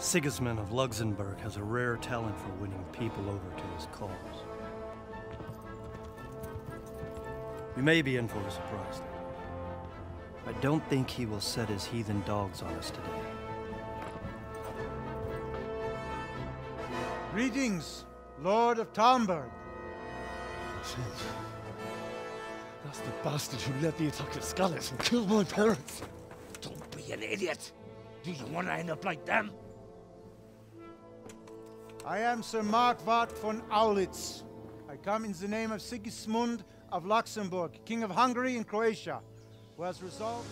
Sigismund of Luxembourg has a rare talent for winning people over to his cause. We may be in for a surprise, though. I don't think he will set his heathen dogs on us today. Greetings, Lord of Talmberg. That's the bastard who led the attack at Scarlet and killed my parents. Don't be an idiot. Do you want to end up like them? I am Sir Markwart von Aulitz. I come in the name of Sigismund of Luxembourg, King of Hungary and Croatia, who has resolved...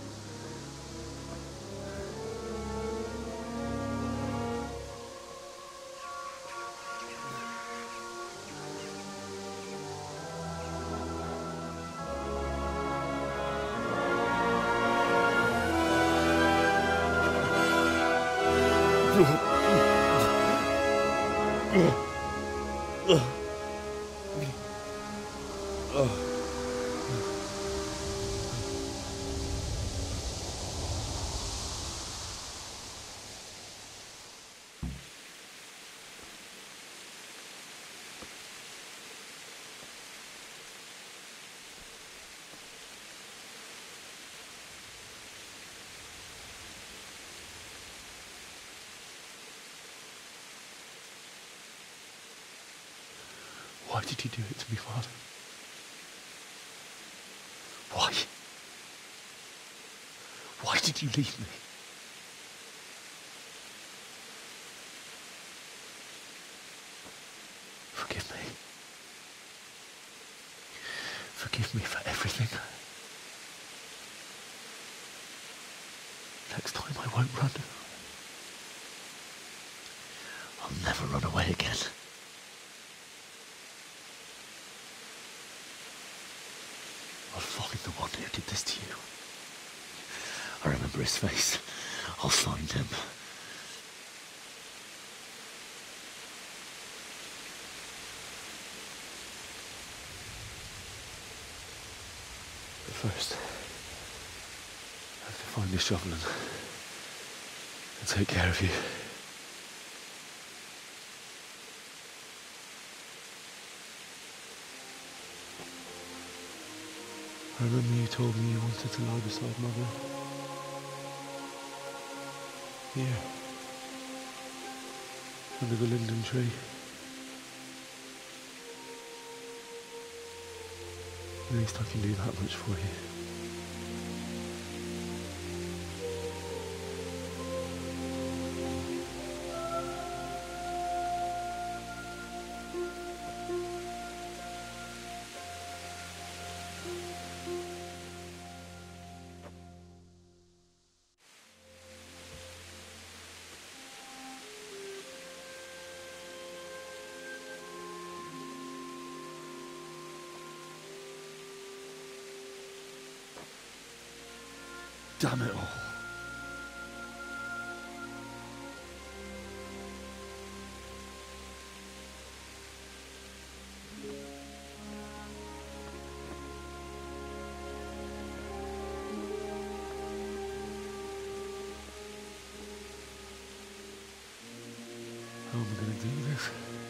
Why did you do it to me, Father? Why? Why did you leave me? Forgive me. Forgive me for everything. Next time I won't run. I'll never run away again. I'll find the one who did this to you. I remember his face. I'll find him. But first, I have to find this shovel and take care of you. I remember you told me you wanted to lie beside Mother. Here. Under the linden tree. At least I can do that much for you. Damn it all. How am I going to do this?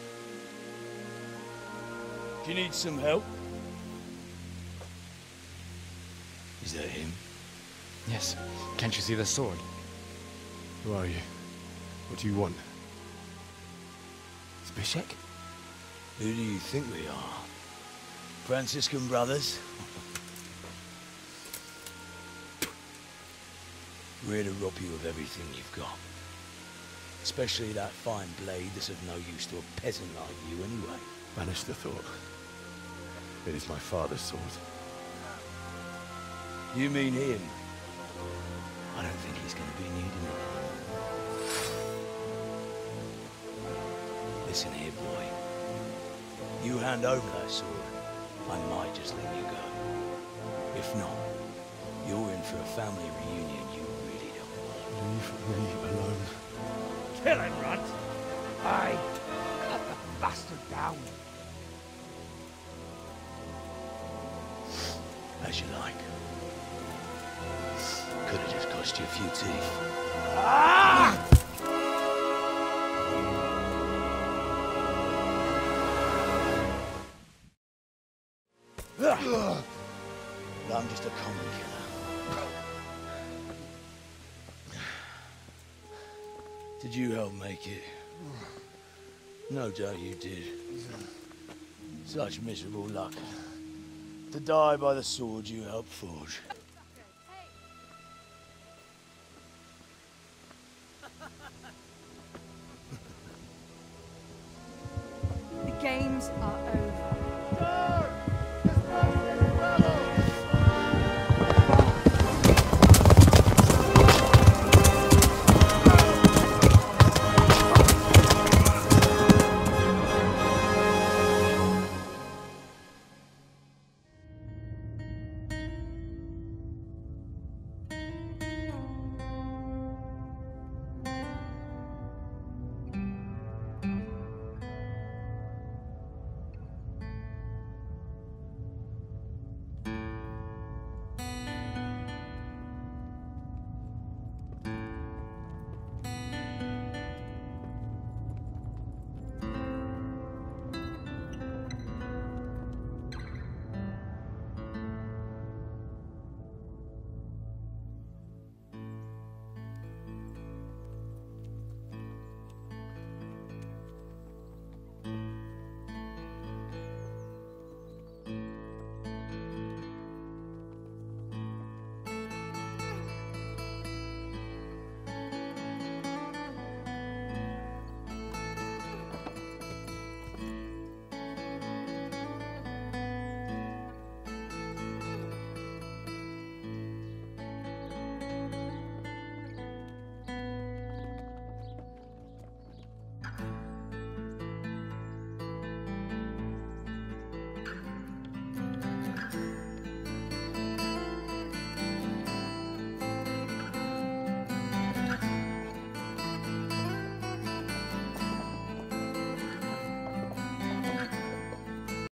Do you need some help? Is that him? Yes. Can't you see the sword? Who are you? What do you want? Zbyszek? Who do you think we are? Franciscan brothers? We're here to rob you of everything you've got. Especially that fine blade that's of no use to a peasant like you anyway. Banish the thought. It is my father's sword. You mean him? I don't think he's going to be needing it. Listen here, boy. You hand over that sword, I might just let you go. If not, you're in for a family reunion you really don't want. Leave me alone. Kill him, Runt! Aye, cut the bastard down. As you like. Could have just cost you a few teeth. Ah! But I'm just a common killer. Did you help make it? No doubt you did. Such miserable luck. To die by the sword you helped forge. The games are